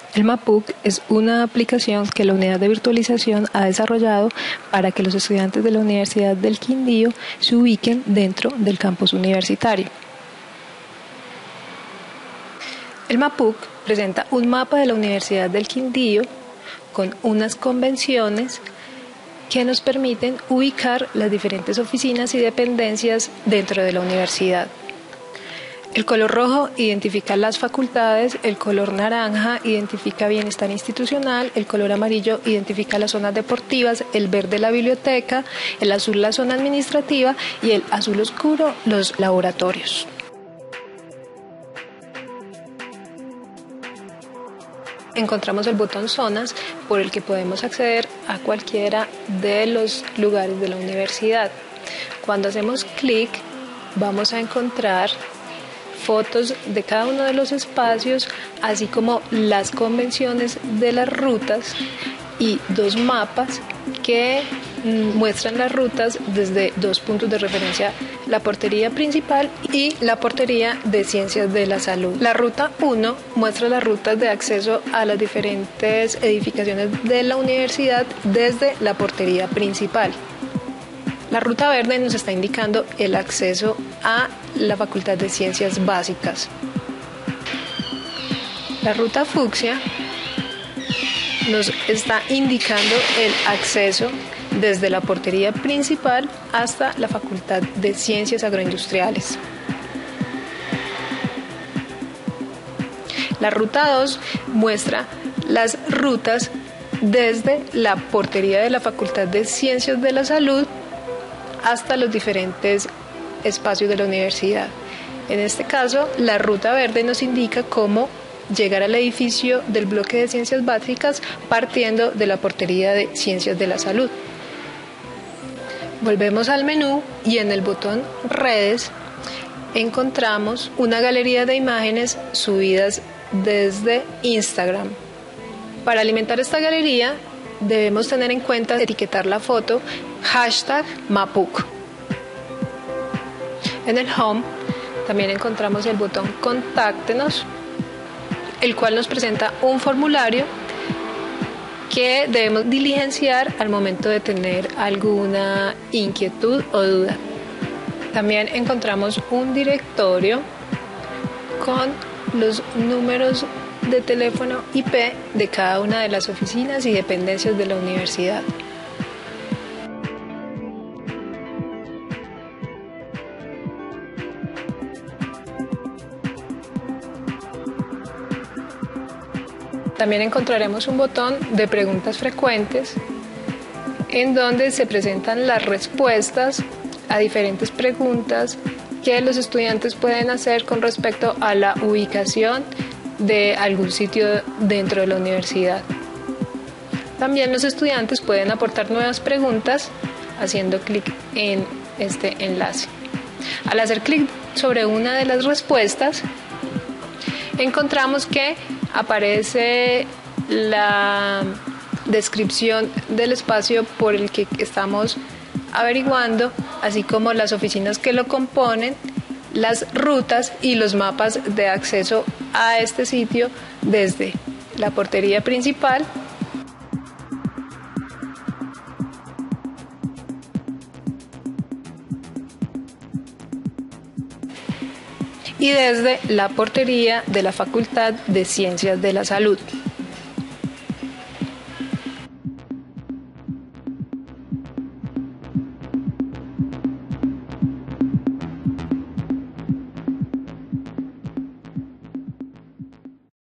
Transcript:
El MAPUC es una aplicación que la unidad de virtualización ha desarrollado para que los estudiantes de la Universidad del Quindío se ubiquen dentro del campus universitario. El MAPUC presenta un mapa de la Universidad del Quindío con unas convenciones que nos permiten ubicar las diferentes oficinas y dependencias dentro de la universidad. El color rojo identifica las facultades, el color naranja identifica bienestar institucional, el color amarillo identifica las zonas deportivas, el verde la biblioteca, el azul la zona administrativa y el azul oscuro los laboratorios. Encontramos el botón Zonas por el que podemos acceder a cualquiera de los lugares de la universidad. Cuando hacemos clic vamos a encontrar fotos de cada uno de los espacios, así como las convenciones de las rutas y dos mapas que muestran las rutas desde dos puntos de referencia, la portería principal y la portería de ciencias de la salud. La ruta 1 muestra las rutas de acceso a las diferentes edificaciones de la universidad desde la portería principal. La ruta verde nos está indicando el acceso a la Facultad de Ciencias Básicas. La ruta fucsia nos está indicando el acceso desde la portería principal hasta la Facultad de Ciencias Agroindustriales. La ruta 2 muestra las rutas desde la portería de la Facultad de Ciencias de la Salud hasta los diferentes espacios de la universidad. En este caso, la ruta verde nos indica cómo llegar al edificio del bloque de Ciencias Básicas partiendo de la portería de Ciencias de la Salud. Volvemos al menú y en el botón Redes encontramos una galería de imágenes subidas desde Instagram. Para alimentar esta galería debemos tener en cuenta etiquetar la foto #MAPUC. En el Home también encontramos el botón Contáctenos, el cual nos presenta un formulario que debemos diligenciar al momento de tener alguna inquietud o duda. También encontramos un directorio con los números de teléfono IP de cada una de las oficinas y dependencias de la universidad. También encontraremos un botón de preguntas frecuentes en donde se presentan las respuestas a diferentes preguntas que los estudiantes pueden hacer con respecto a la ubicación de algún sitio dentro de la universidad. También los estudiantes pueden aportar nuevas preguntas haciendo clic en este enlace. Al hacer clic sobre una de las respuestas, encontramos que aparece la descripción del espacio por el que estamos averiguando, así como las oficinas que lo componen, las rutas y los mapas de acceso a este sitio desde la portería principal y desde la portería de la Facultad de Ciencias de la Salud.